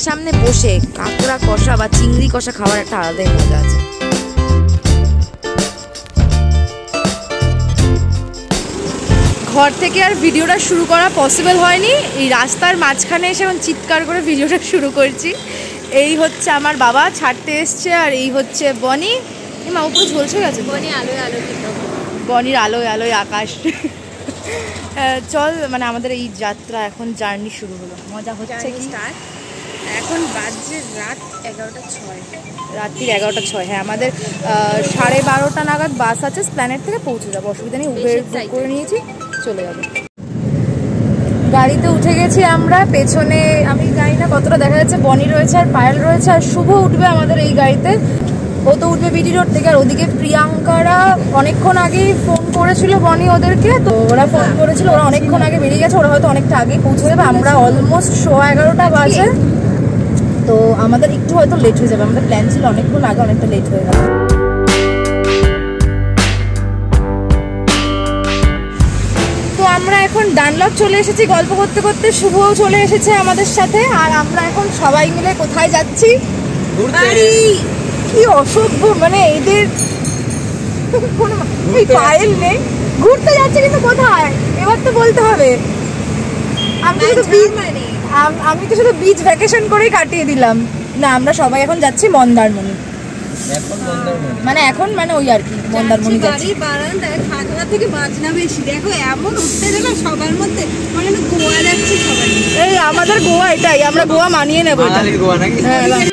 সামনে বসে কাঁকড়া কষা বা চিংড়ি কষা খাওয়ার একটা আলাদাই মজা আছে। ঘর থেকে আর ভিডিওটা শুরু করা পসিবল হয়নি, এই রাস্তার মাঝখানে এসে এখন চিৎকার করে ভিডিওটা শুরু করছি। এই হচ্ছে আমার বাবা ছাড়তে এসছে, আর এই হচ্ছে বনি। মা উপরে ঝলসে গেছে, বনি আলোয় আলোকিত, বনির আলোয় আলোয় আকাশ। চল, মানে আমাদের এই যাত্রা এখন জার্নি শুরু হলো। মজা হচ্ছে কি? এখন বাজে রাত 11:06, রাত্রির 11:06। হ্যাঁ, আমাদের 12:30 নাগাদ বাস আছে, প্ল্যানেট থেকে পৌঁছে যাবো, অসুবিধা নেই। উবের বুক করে নিয়েছি, চলে যাবো। গাড়িতে উঠে গেছি আমরা। পেছনে আমি জানি না কতটা দেখা যাচ্ছে, বনি রয়েছে আর পায়েল রয়েছে, আর শুভ উঠবে আমাদের এই গাড়িতে। ও তো উঠবে বিডি রোড থেকে। আর ওদিকে প্রিয়াঙ্কারা অনেকক্ষণ আগেই ফোন করেছিল বনি ওদেরকে, তো ওরা ফোন করেছিল, ওরা অনেকক্ষণ আগে বেরিয়ে গেছে, ওরা হয়তো অনেকটা আগেই পৌঁছে যাবে। আমরা অলমোস্ট 11:15 বাজে, তো আমাদের একটু হয়তো লেট হয়ে যাবে। আমাদের প্ল্যান ছিল অনেকক্ষণ আগে, অনেকটা লেট হয়ে গেল। তো আমরা এখন ডানলপ চলে এসেছি গল্প করতে করতে। শুভও চলে এসেছে আমাদের সাথে, আর আমরা এখন সবাই মিলে কোথায় যাচ্ছি? কি অসভ্য, মানে এদের কোনো পায়েল নেই। ঘুরতে যাচ্ছে, কিন্তু কোথায় এবার তো বলতে হবে। আমি তো শুধু বিচ ভ্যাকেশন করেই কাটিয়ে দিলাম। না, আমরা সবাই এখন যাচ্ছি মন্দারমণি। মানে এখন মানে ওই আর কি, মন্দারমণি যাচ্ছি। বারান্দায় খাগড়া থেকে বাজনা বেশি, দেখো এমন উঠতে দেবে সবার মধ্যে, মানে গোয়া যাচ্ছি সবাই। এই আমাদের গোয়া এটাই, আমরা গোয়া মানিয়ে নেবো। হ্যাঁ,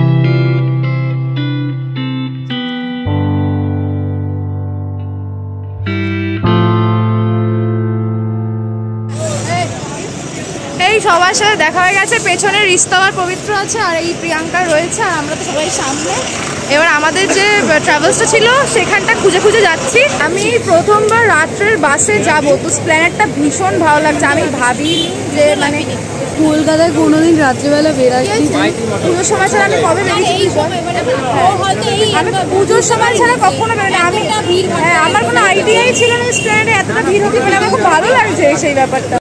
সবার সাথে দেখা হয়ে গেছে। পেছনে রিস্তাবার পবিত্র আছে, আর এই প্রিয়াঙ্কা রয়েছে, আর আমরা তো সবাই সামনে। এবার আমাদের যে ট্রাভেলসটা ছিল সেখানটা খুঁজে খুঁজে যাচ্ছি। আমি প্রথমবার রাত্রের বাসে যাব, তো প্ল্যানেটটা ভীষণ ভালো লাগছে। আমি ভাবিনি যে মানে কলকাতায় কোনোদিন রাত্রিবেলা বেরাচ্ছি। পুজোর সময় ছাড়া আমি কবে বেরিয়েছি? আমি পুজোর সময় ছাড়া কখনো বেরোনি। আমি আমার কোনো আইডিয়াই ছিল না প্ল্যানেটে এতটা ভিড় হতে পারে। আমার খুব ভালো লাগছে সেই ব্যাপারটা।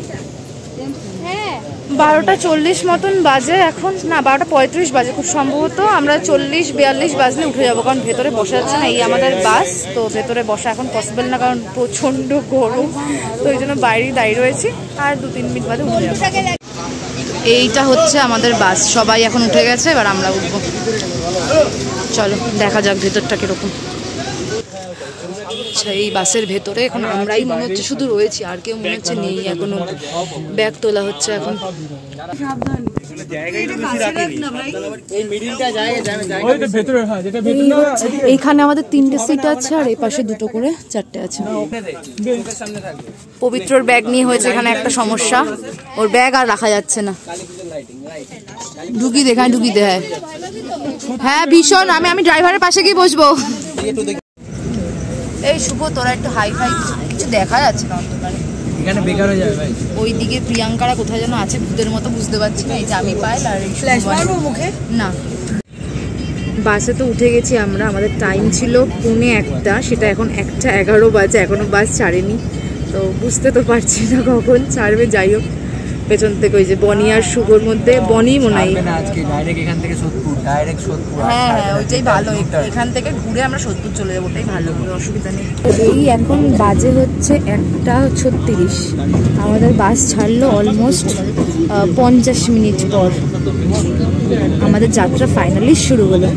12:40 মতন বাজে এখন, না 12:35 বাজে খুব সম্ভবত। আমরা 40-42 বাজলে উঠে যাবো, কারণ ভেতরে বসা যাচ্ছে না। এই আমাদের বাস, তো ভেতরে বসা এখন পসিবল না, কারণ প্রচণ্ড গরম। তো এই জন্য বাইরেই দাঁড়িয়ে রয়েছি, আর 2-3 মিনিট বাদে উঠে যাবো। এইটা হচ্ছে আমাদের বাস, সবাই এখন উঠে গেছে, এবার আমরা উঠবো। চলো দেখা যাক ভেতরটা কিরকম। আচ্ছা, এই বাসের ভেতরে এখন আমরাই মনে হচ্ছে শুধু রয়েছি, আর কেউ মনে হচ্ছে নেই এখনো। ব্যাগ তোলা হচ্ছে এখন। এইখানে আমাদের 3টে সিট আছে, আর এই পাশে 2টো করে 4টে আছে। পবিত্রর ব্যাগ নিয়ে হয়েছে এখানে একটা সমস্যা, ওর ব্যাগ আর রাখা যাচ্ছে না। ঢুকি দেখায়, ঢুকি দেখায়। হ্যাঁ ভীষণ। আমি ড্রাইভারের পাশে গিয়ে বসবো। এই শুভ, তোরা একটু হাই ফাই, কিছু দেখা যাচ্ছে না অন্ধকারে। এখানে বেকার হয়ে যাবে ভাই। ওইদিকে প্রিয়াঙ্কারা কোথায় যেন আছে ভূতের মতো, বুঝতে পারছি না। এই যে আমি পাইল, আর ফ্ল্যাশ মারবো মুখে না। বাসে তো উঠে গেছি আমরা। আমাদের টাইম ছিল 1:45, সেটা এখন 1:11 বাজে, এখনো বাস ছাড়েনি। তো বুঝতে তো পারছি না কখন ছাড়বে। যাই হোক, পেছন থেকে ওই যে বনি আর শুভর মধ্যে, বনি মনে হয় হ্যাঁ হ্যাঁ ওইটাই ভালো। এখান থেকে ঘুরে আমরা সোদপুর চলে যাবো, ওটাই ভালো, অসুবিধা নেই। এই এখন বাজে হচ্ছে 1:36। আমাদের বাস ছাড়লো অলমোস্ট 50 মিনিট পর। আমাদের যাত্রা ফাইনালি শুরু হলো।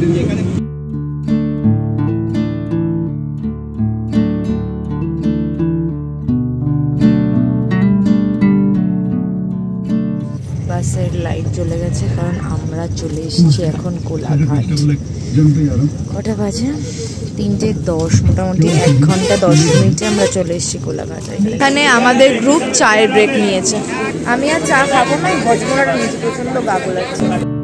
বাসের লাইট জ্বলে গেছে, কারণ আমরা চলে এসেছি এখন কোলাঘাট। কটা বাজে? 3:10। মোটামুটি 1 ঘন্টা 10 মিনিটে আমরা চলে এসেছি কোলাঘাট। এখানে আমাদের গ্রুপ চায়ের ব্রেক নিয়েছে। আমি আর চা খাবো না, ভজমোড়াটা নিয়েছি, প্রচন্ড গাবো লাগছে।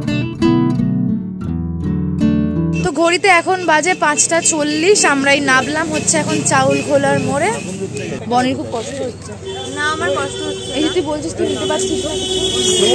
তো ঘড়িতে এখন বাজে 5:40। আমরাই নামলাম হচ্ছে এখন চাউল খোলার মোড়ে। বনির খুব কষ্ট হচ্ছে। না, আমার কষ্ট হচ্ছে। এই যে তুই বলছিস তুই নিতে পারছিস না কিছু?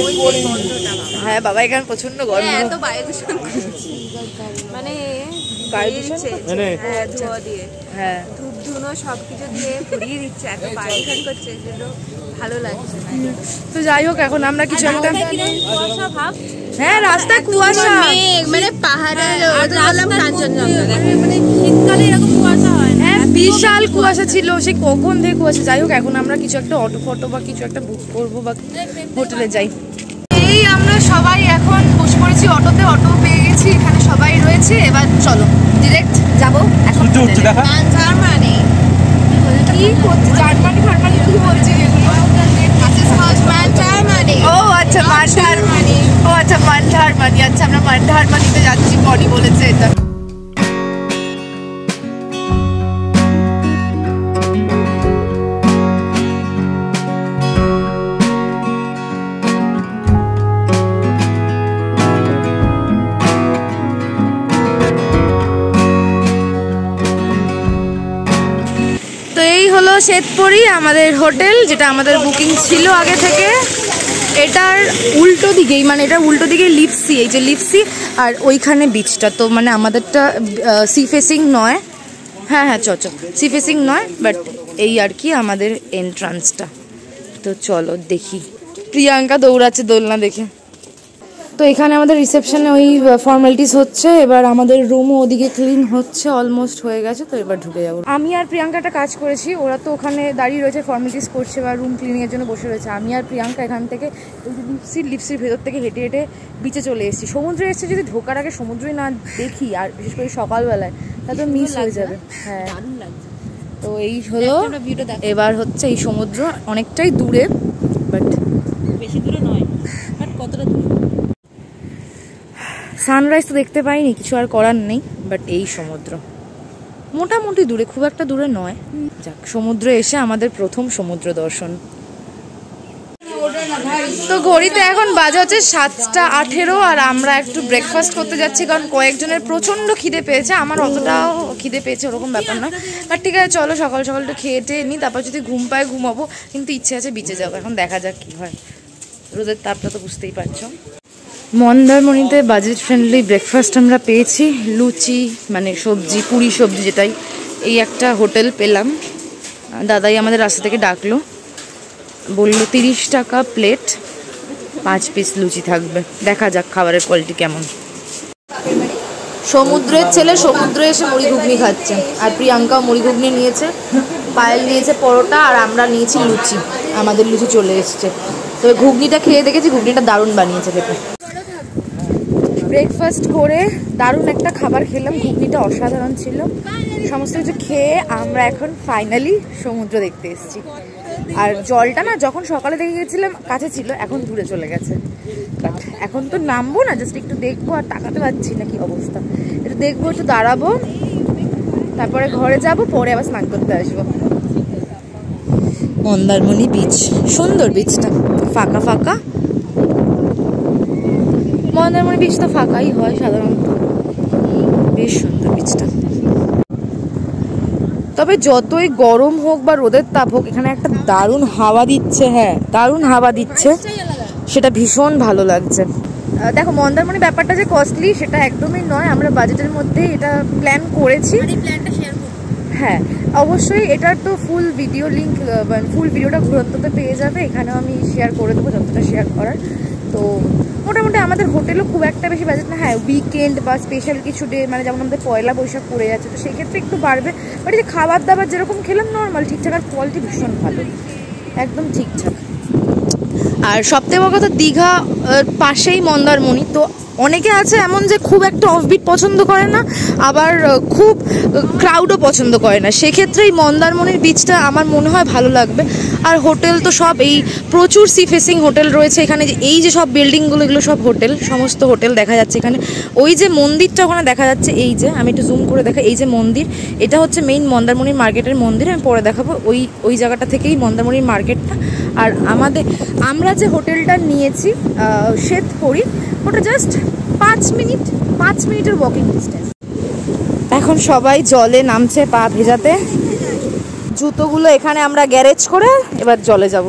হ্যাঁ বাবা, এখানে প্রচন্ড গরম। এত বায়ু দূষণ, মানে গায়ে দূষণ হ্যাঁ ধোয়া দিয়ে, হ্যাঁ ধূপ ধুনো সবকিছু দিয়ে ঘুরিয়ে দিচ্ছে, এত পায়খান করছে যেগুলো ভালো লাগছে না। তো যাই হোক এখন আমরা কিছু একটা, কুয়াশা ভাব, হ্যাঁ রাস্তায় কুয়াশা, মানে পাহাড়ের কাঞ্চনজঙ্ঘা, মানে শীতকালে এরকম কুয়াশা হয় না, হ্যাঁ বিশাল কুয়াশা ছিল সে কখন থেকে কুয়াশা। যাই হোক এখন আমরা কিছু একটা অটো ফটো বা কিছু একটা বুক করবো বা হোটেলে যাই। এই আমরা সবাই এখন বসে পড়েছি অটোতে, অটো পেয়ে গেছি, এখানে সবাই রয়েছে। এবার চলো ডিরেক্ট যাবো এখন জার্মানি। কি করছে জার্মানি ফার্মানি কি বলছে এগুলো? ও আচ্ছা মান্ডারমানি, ও আচ্ছা মান্ডারমানি, আচ্ছা আমরা মান্ডারমানিতে যাচ্ছি, বডি বলেছে এটা। হলো শ্বেতপুরি আমাদের হোটেল, যেটা আমাদের বুকিং ছিল আগে থেকে। এটার উল্টো দিকেই, মানে এটার উল্টো দিকে লিপসি, এই যে লিপসি, আর ওইখানে বিচটা। তো মানে আমাদেরটা সি ফেসিং নয়, হ্যাঁ হ্যাঁ সি ফেসিং নয়, বাট এই আর কি আমাদের এন্ট্রান্সটা। তো চলো দেখি, প্রিয়াঙ্কা দৌড়াচ্ছে দোলনা দেখে। তো এখানে আমাদের রিসেপশনে ওই ফর্মালিটিস হচ্ছে, এবার আমাদের রুমও ওদিকে ক্লিন হচ্ছে, অলমোস্ট হয়ে গেছে। তো এবার ঢুকে যাবো। আমি আর প্রিয়াঙ্কা একটা কাজ করেছি, ওরা তো ওখানে দাঁড়িয়ে রয়েছে ফর্মালিটিস করছে বা রুম ক্লিনিংয়ের জন্য বসে রয়েছে। আমি আর প্রিয়াঙ্কা এখান থেকে লিপসির ভেতর থেকে হেঁটে হেঁটে বিচে চলে এসেছি। সমুদ্রে এসেছি, যদি ঢোকার আগে সমুদ্রই না দেখি, আর বিশেষ করে সকালবেলায়, তা তো মিস হয়ে যাবে। হ্যাঁ তো এই হলো, এবার হচ্ছে এই সমুদ্র অনেকটাই দূরে, বাট বেশি দূরে নয়, বাট কতটা দূরে। সানরাইজ তো দেখতে পাইনি, কিছু আর করার নেই, বাট এই সমুদ্র মোটামুটি দূরে, খুব একটা দূরে নয়। যাক, সমুদ্রে এসে আমাদের প্রথম সমুদ্র দর্শন। তো ঘড়িতে এখন বাজে হচ্ছে 7:18, আর আমরা একটু ব্রেকফাস্ট করতে যাচ্ছি, কারণ কয়েকজনের প্রচণ্ড খিদে পেয়েছে। আমার অতটাও খিদে পেয়েছে ওরকম ব্যাপার না, বাট ঠিক আছে চলো সকাল সকাল একটু খেয়ে টেয়ে নিই, তারপর যদি ঘুম পায় ঘুমাবো, কিন্তু ইচ্ছে আছে বিচে যাবো। এখন দেখা যাক কী হয়, রোদের তাপটা তো বুঝতেই পারছো। মন্দারমণিতে বাজেট ফ্রেন্ডলি ব্রেকফাস্ট আমরা পেয়েছি, লুচি মানে সবজি, পুরি সবজি যেটাই, এই একটা হোটেল পেলাম। দাদাই আমাদের রাস্তা থেকে ডাকলো, বললো 30 টাকা প্লেট, 5 পিস লুচি থাকবে। দেখা যাক খাবারের কোয়ালিটি কেমন। সমুদ্রের ছেলে সমুদ্রে এসে মুড়ি ঘুগনি খাচ্ছে, আর প্রিয়াঙ্কাও মুড়ি ঘুগনি নিয়েছে, পায়েল নিয়েছে পরোটা, আর আমরা নিয়েছি লুচি। আমাদের লুচি চলে এসছে। তবে ঘুগনিটা খেয়ে দেখেছি, ঘুগনিটা দারুণ বানিয়েছে খেতে। ব্রেকফাস্ট করে দারুণ একটা খাবার খেলাম, ঘুগনিটা অসাধারণ ছিল। সমস্ত কিছু খেয়ে আমরা এখন ফাইনালি সমুদ্র দেখতে এসেছি। আর জলটা না যখন সকালে দেখে গেছিলাম কাছে ছিল, এখন দূরে চলে গেছে। বাট এখন তো নামবো না, জাস্ট একটু দেখবো, আর তাকাতে পারছি না কি অবস্থা। একটু দেখবো, একটু দাঁড়াবো, তারপরে ঘরে যাব, পরে আবার স্নান করতে আসবো। মন্দারমণি বিচ, সুন্দর বিচটা, ফাঁকা ফাঁকা। মন্দারমণি বিচ তো ফাঁকাই হয় সাধারণত, বেশ সুন্দর বিচটা। তবে যতই গরম হোক বা রোদের তাপ হোক, এখানে একটা দারুণ হাওয়া দিচ্ছে, হ্যাঁ দারুণ হাওয়া দিচ্ছে, সেটা ভীষণ ভালো লাগছে। দেখো মন্দারমণি ব্যাপারটা যে কস্টলি সেটা একদমই নয়, আমরা বাজেটের মধ্যে এটা প্ল্যান করেছি। হ্যাঁ অবশ্যই, এটার তো ফুল ভিডিও লিঙ্ক, ফুল ভিডিওটা ঘুরন্ততে পেয়ে যাবে, এখানেও আমি শেয়ার করে দেবো যতটা শেয়ার করার। তো মোটামুটি আমাদের হোটেলও খুব একটা বেশি বাজেট না। হ্যাঁ উইকেন্ড বা স্পেশাল কিছু ডে, মানে যেমন আমাদের পয়লা বৈশাখ পড়ে যাচ্ছে, তো সেক্ষেত্রে একটু বাড়বে। বাট এই যে খাবার দাবার যেরকম খেলাম নর্মাল ঠিকঠাক, আর কোয়ালিটি ভীষণ ভালো, একদম ঠিকঠাক। আর সবথেকে বড় কথা, দীঘা পাশেই মন্দারমণি, তো অনেকে আছে এমন যে খুব একটা অফবিট পছন্দ করে না, আবার খুব ক্রাউডও পছন্দ করে না। সেক্ষেত্রে এই মন্দারমণির বিচটা আমার মনে হয় ভালো লাগবে। আর হোটেল তো সব এই প্রচুর সি ফেসিং হোটেল রয়েছে এখানে, যে এই যে সব বিল্ডিংগুলো, এগুলো সব হোটেল, সমস্ত হোটেল দেখা যাচ্ছে এখানে। ওই যে মন্দিরটা ওখানে দেখা যাচ্ছে, এই যে আমি একটু জুম করে দেখা, এই যে মন্দির, এটা হচ্ছে মেইন মন্দারমণির মার্কেটের মন্দির। আমি পরে দেখাবো, ওই জায়গাটা থেকেই মন্দারমণির মার্কেটটা। আর আমরা যে হোটেলটা নিয়েছি শ্বেতপুরি, ওটা জাস্ট 5 মিনিটের ওয়াকিং ডিস্টেন্স। এখন সবাই জলে নামছে পা ভেজাতে, জুতোগুলো এখানে আমরা গ্যারেজ করে এবার জলে যাব।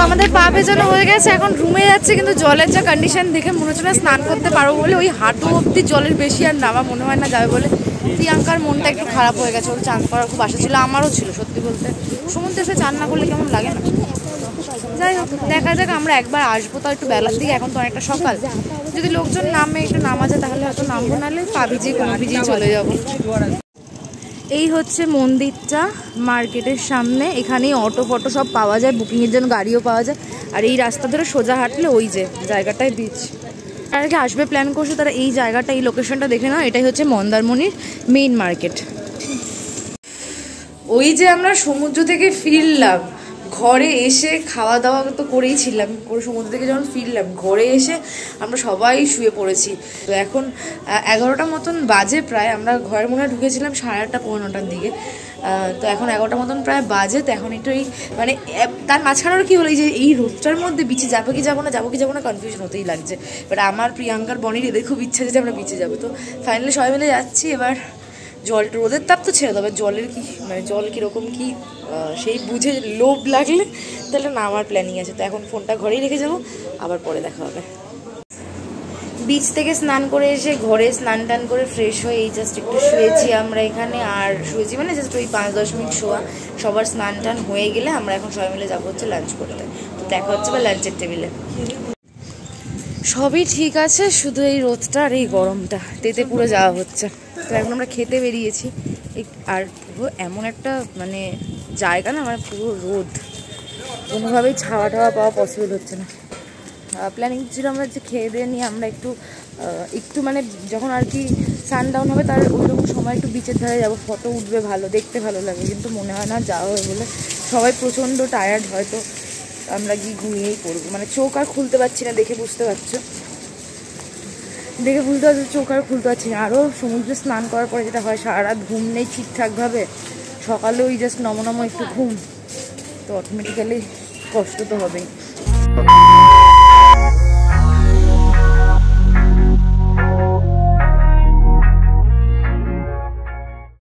আমাদের পা ভেজানো হয়ে গেছে, এখন রুমে যাচ্ছে, কিন্তু জলের যা কন্ডিশন দেখে মনে হচ্ছে না স্নান করতে পারবো বলে। ওই হাঁটু অব্দি জলের বেশি আর নামা মনে হয় না যাবে বলে। প্রিয়াঙ্কার মনটা একটু খারাপ হয়ে গেছে, ওর চান করার খুব আশা ছিল, আমারও ছিল সত্যি বলতে। সমুদ্রে এসে চান না করলে কেমন লাগে না। যাই হোক, দেখা যাক, আমরা একবার আসবো তো একটু বেলার দিকে, এখন তো অনেকটা সকাল, যদি লোকজন নামে একটু নামা যায় তাহলে হয়তো নামবো, নাহলে পা ভিজিয়ে কোনো ভিজিয়ে চলে যাবো। এই হচ্ছে মন্দিরটা মার্কেটের সামনে, এখানেই অটো ফটো সব পাওয়া যায়, বুকিংয়ের জন্য গাড়িও পাওয়া যায়। আর এই রাস্তা ধরে সোজা হাঁটলে ওই যে জায়গাটায় বিচ। আর কি আসবে প্ল্যান করছে তারা এই জায়গাটা, এই লোকেশনটা দেখে নাও, এটাই হচ্ছে মন্দারমণির মেইন মার্কেট। ওই যে আমরা সমুদ্র থেকে ফিরলাম, ঘরে এসে খাওয়া দাওয়া তো করেই ছিলাম, করে সমুদ্র থেকে যখন ফিরলাম ঘরে এসে আমরা সবাই শুয়ে পড়েছি। তো এখন 11টা মতন বাজে প্রায়, আমরা ঘরের মনে হয় ঢুকেছিলাম 8:30 পৌনে 9টার দিকে। তো এখন 11টা মতন প্রায় বাজে। তো এখন একটু এই মানে তার মাঝখানেও কি হলো, এই যে এই রোদটার মধ্যে বিচে যাবো কি যাবো না কনফিউশন হতেই লাগছে। বাট আমার প্রিয়াঙ্কার বনির এদের খুব ইচ্ছা যে আমরা বিচে যাবো। তো ফাইনালি সবাই মিলে যাচ্ছি। এবার জলটা, রোদের তাপ তো ছেড়ে দেবে, জলের কি মানে জল কীরকম কি সেই বুঝে লোভ লাগলে তাহলে না আমার প্ল্যানিং আছে। তো এখন ফোনটা ঘরেই রেখে যাবো, আবার পরে দেখা হবে। বিচ থেকে স্নান করে এসে ঘরে স্নান টান করে ফ্রেশ হয়ে এই জাস্ট একটু শুয়েছি আমরা এখানে। আর শুয়েছি মানে জাস্ট ওই 5-10 মিনিট শোয়া। সবার স্নান টান হয়ে গেলে আমরা এখন সবাই মিলে যাবো হচ্ছে লাঞ্চ করতে। তো দেখা হচ্ছে বা লাঞ্চের টেবিলে। সবই ঠিক আছে, শুধু এই রোদটা আর এই গরমটা তেতে পুরো যাওয়া হচ্ছে। তো এখন আমরা খেতে বেরিয়েছি, আর পুরো এমন একটা মানে জায়গা না, মানে পুরো রোদ, কোনোভাবেই ছাওয়া টাওয়া পাওয়া পসিবল হচ্ছে না। প্ল্যানিং ছিল আমরা যে খেয়ে দিয়ে নিয়ে আমরা একটু মানে যখন আর কি সানডাউন হবে তার ওইরকম সময় একটু বিচের ধারে যাবো, ফটো উঠবে ভালো, দেখতে ভালো লাগে। কিন্তু মনে হয় না যাওয়া হয় বলে, সবাই প্রচণ্ড টায়ার্ড, হয়তো আমরা গিয়ে ঘুমিয়েই পড়বো। মানে চোখ আর খুলতে পারছি না, দেখে বুঝতে পারছো চোখ আর খুলতে পারছি না। আরও সমুদ্রে স্নান করার পরে যেটা হয়, সারা রাত ঘুম নেই ঠিকঠাকভাবে, সকালে ওই জাস্ট নমনম একটু ঘুম, তো অটোমেটিক্যালি কষ্ট তো হবেই।